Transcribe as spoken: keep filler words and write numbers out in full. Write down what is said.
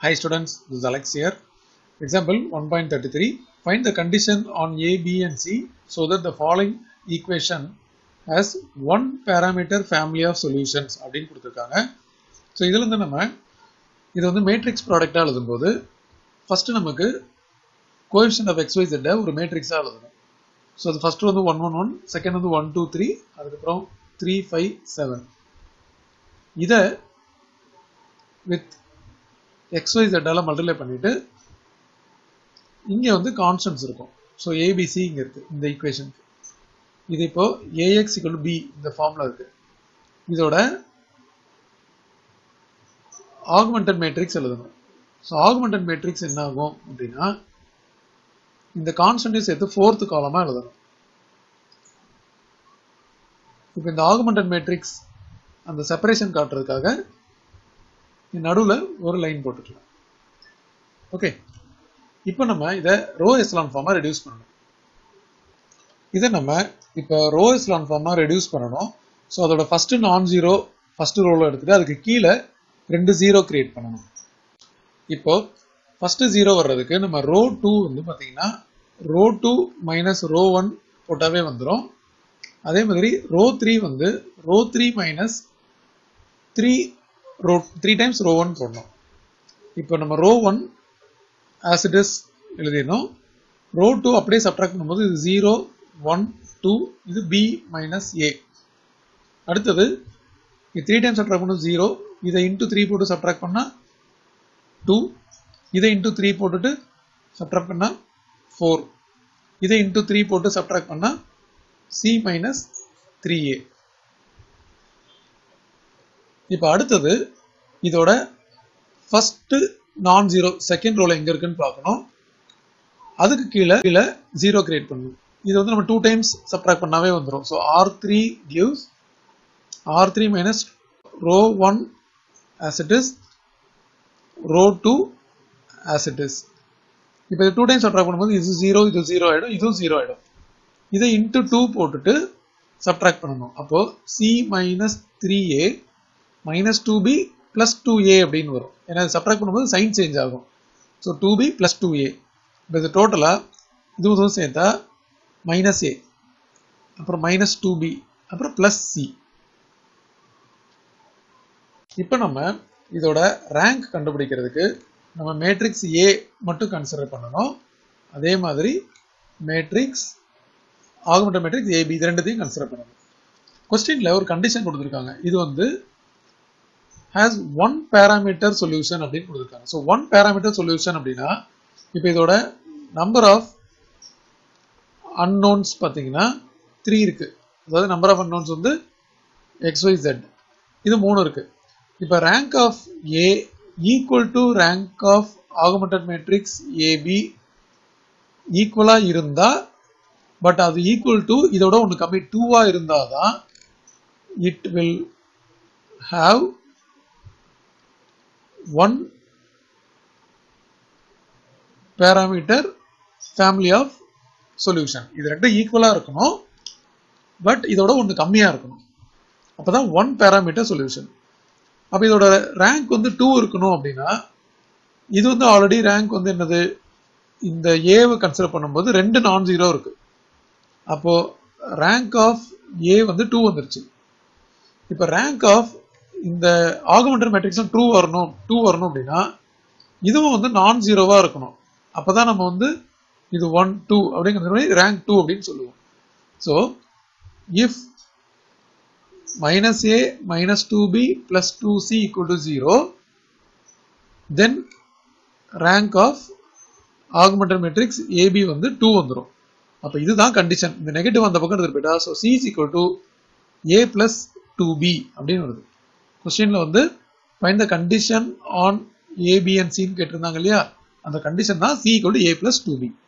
Hi students, this is Alex here. Example one point three three. Find the condition on A, B and C so that the following equation has one parameter family of solutions. அப்படினு கொடுத்திருக்காங்க. So இதில இருந்து நம்ம இது வந்து matrix ப்ராடக்ட்டா எழுதும்போது first நமக்கு coefficient of xyz ஒரு மேட்ரிக்ஸா எழுதணும். So அது first வந்து one one one, second வந்து one two three, அதுக்கு அப்புறம் three five seven. இத with xyz ஆல மல்டிப்ளை பண்ணிட்டு இங்க வந்து கான்ஸ்டன்ட்ஸ் இருக்கும். சோ abc இங்க இருக்கு இந்த ஈக்குவேஷனுக்கு. இது இப்போ ax b இந்த ஃபார்முலா இருக்கு. இதோட augmented matrix எழுதணும். சோ augmented matrix என்ன ஆகும் அப்படினா இந்த கான்ஸ்டன்ட் சேர்த்து fourth காலமா எழுதணும். இப்போ இந்த augmented matrix அந்த செப்பரேஷன் காட்டுறதுக்காக நடுவுல ஒரு லைன் போட்டுக்கலாம். ஓகே, இப்போ நம்ம இத ரோ எச்சலான் ஃபார்மா ரெடியூஸ் பண்ணனும். இத நம்ம இப்போ ரோ எச்சலான் ஃபார்மா ரெடியூஸ் பண்ணனும். சோ அதோட ஃபர்ஸ்ட் நான் ஜீரோ ஃபர்ஸ்ட் ரோல எடுத்துட்டு அதுக்கு கீழ ரெண்டு ஜீரோ கிரியேட் பண்ணனும். இப்போ ஃபர்ஸ்ட் ஜீரோ வர்றதுக்கு நம்ம ரோ two வந்து பாத்தீங்கன்னா row two minus row one போட்டாவே வந்துரும். அதே மாதிரி ரோ three வந்து row three minus three row three times row one போடணும். இப்போ நம்ம row one as it is எழுதினோம். ரோ two அப்படியே சப்ட்ராக்ட் பண்ணும்போது இது zero one two, இது b minus a. அடுத்தது இது three times சப்ட்ராக்ட் பண்ணா zero, இதை into three போட்டு சப்ட்ராக்ட் பண்ணா two, இதை into three போட்டுட்டு சப்ட்ராக்ட் பண்ணா four, இதை into three போட்டு சப்ட்ராக்ட் பண்ணா c minus three a. இப்போ அடுத்தது இதோட ஃபர்ஸ்ட் நான் ஜீரோ செகண்ட் ரோல எங்க இருக்குன்னு பார்க்கணும். அதுக்கு கீழ கீழ ஜீரோ கிரியேட் பண்ணனும். இது வந்து நம்ம two டைம்ஸ் சப்ட்ராக்ட் பண்ணாவே வந்துரும். So r three gives r three minus row one as it is, row two as it is. இப்போ two டைம்ஸ் சப்ட்ராக்ட் பண்ணும்போது இது zero இது zero ஆயிடும், இதுவும் zero ஆயிடும். இதை into two போட்டுட்டு சப்ட்ராக்ட் பண்ணனும். அப்போ c minus three a minus two b plus two a அப்படின்னு வரும். ஏன்னா சப்ட்ராக்ட் பண்ணும்போது சைன் சேஞ்ச் ஆகும். So two b plus two a. இப்போ இது டோட்டலா இதுவும் சேர்த்தா minus a, அப்புறம் minus two b, அப்புறம் plus c. இப்போ நம்ம இதோட ரேங்க் கண்டுபிடிக்கிறதுக்கு நம்ம மேட்ரிக்ஸ் A மட்டும் கன்சிடர் பண்ணணும். அதே மாதிரி matrix augmented matrix A B இது ரெண்டுத்தையும் கன்சிடர் பண்ணணும். क्वेश्चनல ஒரு கண்டிஷன் கொடுத்திருக்காங்க. இது வந்து has one parameter solution அப்படினு கொடுத்திருக்காங்க. சோ one parameter solution அப்படினா இப்போ இதோட number of unknowns பாத்தீங்கன்னா three இருக்கு. அதாவது number of unknowns வந்து x y z. இது மூணு இருக்கு. இப்போ rank of A equal to rank of augmented matrix A B ஈக்குவலா இருந்தா, பட் அது equal to இதோட ஒன்னு கம்மி two ஆ இருந்தாதான் it will have one parameter family of solution. இது ரெண்டும் ஈக்குவலா இருக்கணும், பட் இதோட ஒன்னு கம்மியா இருக்கணும். அப்பதான் one parameter solution. அப்ப இதோட ரேங்க் வந்து two இருக்கணும் அப்படின்னா இது வந்து ஆல்ரெடி ரேங்க் வந்து என்னது, இந்த A வை கன்சிடர் பண்ணும்போது ரெண்டு நான் ஜீரோ இருக்கு. அப்போ ரேங்க் ஆஃப் A வந்து two வந்துருச்சு. இப்போ ரேங்க் ஆஃப் இந்த ஆகுமெண்டட் மேட்ரிக்ஸ் two வரணும் two வரணும் அப்படின்னா இதுவும் வந்து நான் ஜீரோவா இருக்கணும். அப்பதான் நம்ம வந்து இது one two அப்படிங்கிறது ரேங்க் two அப்படின்னு சொல்லுவோம். So if minus a minus two b plus two c equal to zero, then rank of augmented matrix A B வந்து two வந்துரும். அப்ப இதுதான் கண்டிஷன். இந்த நெகட்டிவ் அந்த பக்கம் எடுத்துட்டு போயிட்டா so c is equal to a plus two b அப்படின்னு வருது. क्वेश्चनல வந்து find the condition on A B and C ன்னு கேட்டிருந்தாங்க இல்லையா, அந்த கண்டிஷன் தான் c equal to a plus two b.